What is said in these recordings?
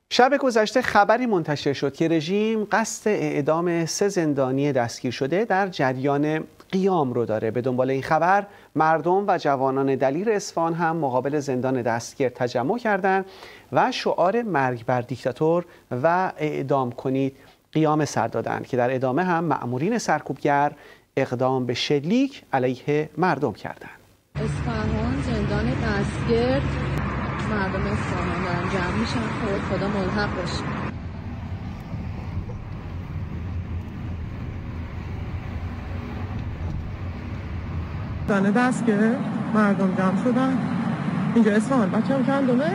شب گذشته خبری منتشر شد که رژیم قصد اعدام 3 زندانی دستگیر شده در جریان قیام رو داره. به دنبال این خبر مردم و جوانان دلیر اصفهان هم مقابل زندان دستگیر تجمع کردند و شعار مرگ بر دیکتاتور و اعدام کنید قیام سر دادند که در ادامه هم مأمورین سرکوبگر اقدام به شلیک علیه مردم کردند. اصفهان زندان دستگیر، مردم اصفهان دارن جمع میشن. خدا ملحق باشه. زندان دستگیر مردم جمع شدن اینجا اصفهان. بچه‌م چندمه؟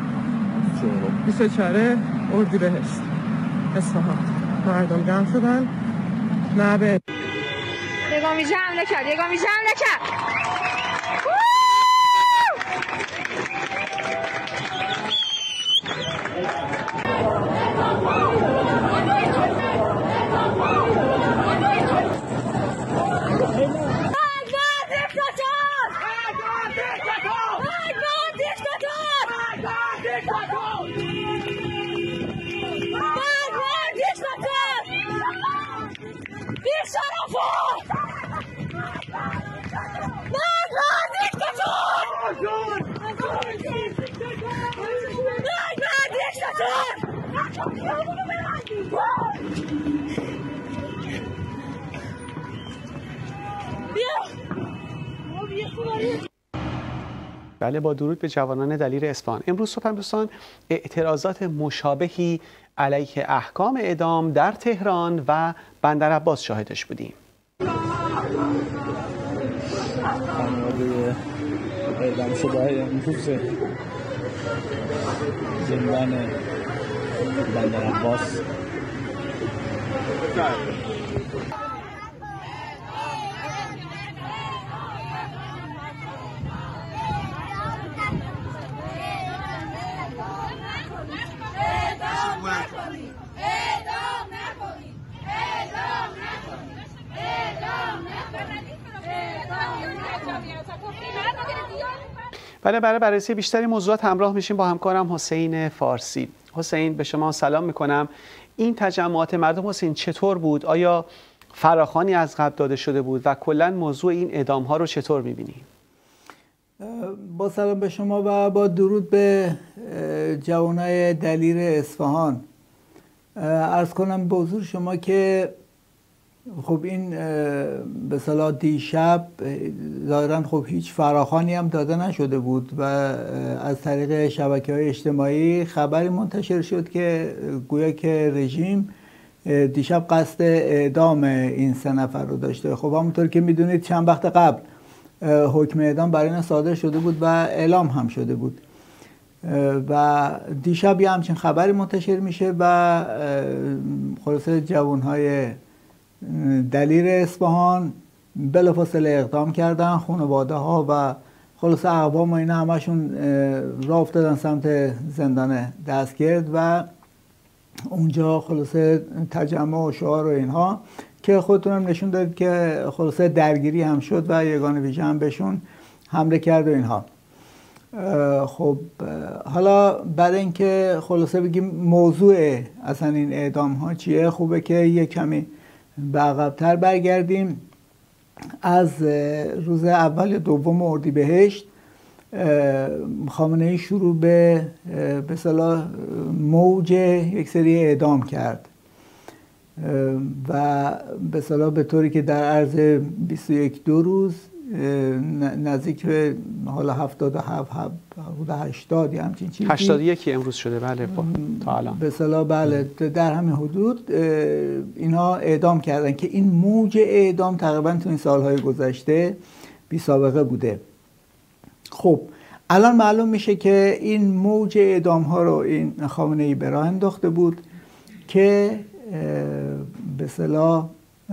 24 اردیبهشت اصفهان. مردم جمع شدن. نه به یگاه میشه حمله کرد، یگاه میشه حمله کرد. بله، با درود به جوانان دلیر اصفهان. امروز صبح هم دوستان اعتراضات مشابهی علیه احکام اعدام در تهران و بندر عباس شاهدش بودیم. اعدام شده امروز زندان بندر عباس بله، برای بررسی بیشتری موضوعات همراه میشیم با همکارم حسین فارسی. حسین، به شما سلام میکنم. این تجمعات مردم حسین چطور بود؟ آیا فراخوانی از قبل داده شده بود و کلا موضوع این اعدام ها رو چطور میبینی؟ با سلام به شما و با درود به جوانای دلیر اصفهان. عرض کنم به حضور شما که خب این به اصطلاح دیشب ظاهراً خب هیچ فراخوانی هم داده نشده بود و از طریق شبکه‌های اجتماعی خبری منتشر شد که گویا که رژیم دیشب قصد اعدام این 3 نفر رو داشته. خب همونطور که میدونید چند وقت قبل حکم اعدام برای اینا صادر شده بود و اعلام هم شده بود و دیشب یه همچین خبری منتشر میشه و خلاصه جوانهای دلیر اصفهان بلافاصله اقدام کردن. خانواده ها و خلاصه اقوام و اینا همشون راه افتادن سمت زندان دستگیر و اونجا خلاصه تجمع و شعار و اینها که خودتون هم نشون دادید که خلاصه درگیری هم شد و یگان ویژه هم بهشون حمله کرد و اینها. خب حالا برای اینکه خلاصه بگیم موضوع اصلا این اعدام ها چیه، خوبه که یک کمی به عقب‌تر برگردیم. از روز اول یا دوم اردیبهشت خامنه‌ای شروع به اصطلاح موج یک سری اعدام کرد و به اصطلاح به طوری که در عرض 21-2 روز نزدیک به حالا 77 80 یا همچین چیزی 81 امروز شده. بله تا الان به اصطلاح بله در همین حدود اینها اعدام کردن که این موج اعدام تقریبا تو این سالهای گذشته بی سابقه بوده. خب الان معلوم میشه که این موج اعدام ها رو این خامنه‌ای به راه انداخته بود که به اصطلاح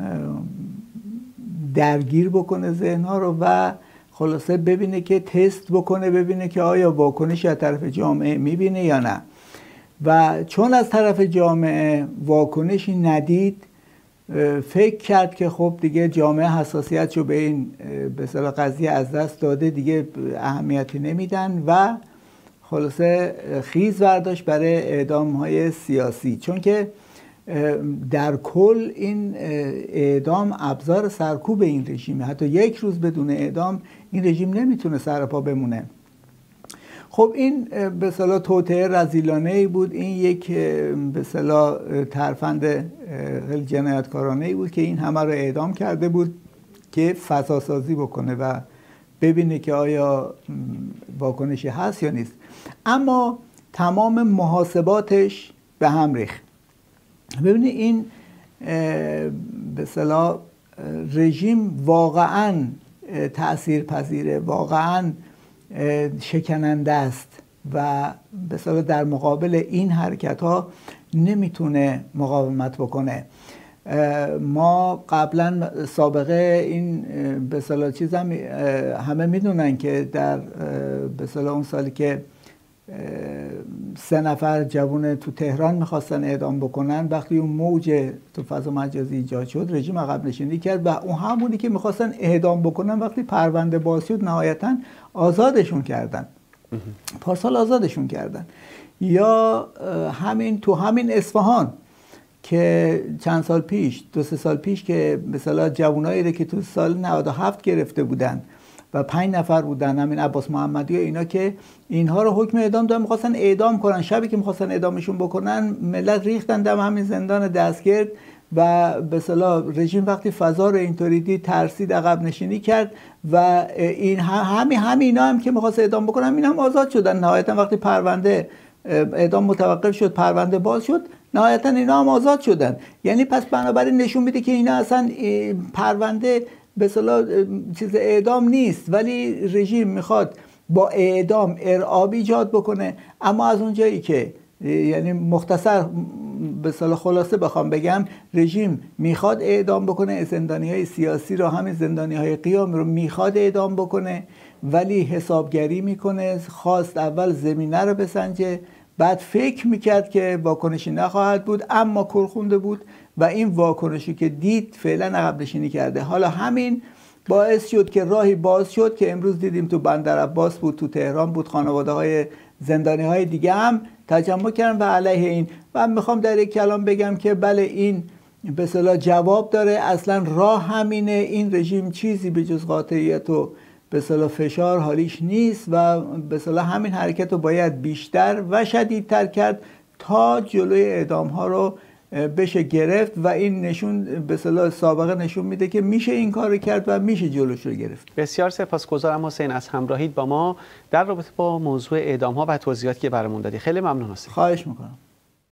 درگیر بکنه ذهن‌ها رو و خلاصه ببینه که تست بکنه، ببینه که آیا واکنشی از طرف جامعه میبینه یا نه. و چون از طرف جامعه واکنشی ندید فکر کرد که خب دیگه جامعه حساسیتشو به این به اصطلاح قضیه از دست داده، دیگه اهمیتی نمیدن و خلاصه خیز برداشت برای اعدام‌های سیاسی، چون که در کل این اعدام ابزار سرکوب این رژیمه. حتی یک روز بدون اعدام این رژیم نمیتونه سر پا بمونه. خب این به اصطلاح توطئه رذیلانه‌ای بود، این یک به اصطلاح ترفند خیلی جنایتکارانه‌ای بود که این همه رو اعدام کرده بود که فضاسازی بکنه و ببینه که آیا واکنشی هست یا نیست. اما تمام محاسباتش به هم ریخت. ببینید این به اصطلاح رژیم واقعاً تأثیرپذیره، واقعاً شکننده است و به اصطلاح در مقابل این حرکت ها نمیتونه مقاومت بکنه. ما قبلا سابقه این به اصطلاح چیز هم همه میدونن که در به اصطلاح اون سالی که 3 نفر جوان تو تهران میخواستن اعدام بکنن، وقتی اون موج تو فضا مجازی ایجاد شد رژیم عقب نشینی کرد و اون همونی که میخواستن اعدام بکنن وقتی پرونده باز شد نهایتا آزادشون کردن. پارسال آزادشون کردن. یا همین تو همین اصفهان که چند سال پیش 2-3 سال پیش که مثلا جوانایی که تو سال 97 گرفته بودن و 5 نفر بودن، همین عباس محمدی و اینا، که اینها رو حکم اعدام دادن، می‌خواستن اعدام کنن. شبی که می‌خواستن اعدامشون بکنن ملت ریختن دم همین زندان دستگرد و به اصطلاح رژیم وقتی فضا رو اینطوری دید ترسید، عقب نشینی کرد و این همینا هم که می‌خواست اعدام بکنن اینا هم آزاد شدن. نهایتا وقتی پرونده اعدام متوقف شد، پرونده باز شد، نهایتا اینا هم آزاد شدن. یعنی پس بنابراین نشون میده که اینا اصلا پرونده به اصطلاح چیز اعدام نیست، ولی رژیم میخواد با اعدام ارعاب ایجاد بکنه. اما از اونجایی که یعنی مختصر به اصطلاح خلاصه بخوام بگم، رژیم میخواد اعدام بکنه، زندانی‌های سیاسی رو، همین زندانی‌های قیام رو میخواد اعدام بکنه، ولی حسابگری میکنه. خواست اول زمینه رو بسنجه، بعد فکر میکرد که واکنشی نخواهد بود، اما کرخونده بود و این واکنشی که دید فعلا عقب نشینی کرده. حالا همین باعث شد که راهی باز شد که امروز دیدیم تو بندرعباس بود، تو تهران بود، خانواده‌های زندانی‌های دیگه هم تجمع کردن و علیه این. و میخوام در یک کلام بگم که بله این به اصطلاح جواب داره. اصلا راه همینه. این رژیم چیزی به جز قاطعیت و به اصطلاح فشار حالیش نیست و به اصطلاح همین حرکت رو باید بیشتر و شدیدتر کرد تا جلوی اعدام ها رو بشه گرفت و این نشون به اصطلاح سابقه نشون میده که میشه این کار رو کرد و میشه جلوش رو گرفت. بسیار سپاسگزارم حسین از همراهیت با ما در رابطه با موضوع اعدام ها و توضیحاتی که برامون دادی. خیلی ممنون حسین. خواهش میکنم.